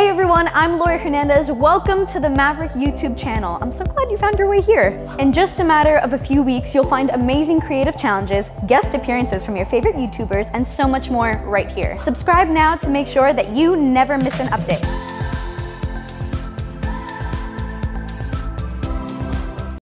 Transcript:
Hey everyone, I'm Laurie Hernandez. Welcome to the Maverick YouTube channel. I'm so glad you found your way here. In just a matter of a few weeks, you'll find amazing creative challenges, guest appearances from your favorite YouTubers, and so much more right here. Subscribe now to make sure that you never miss an update.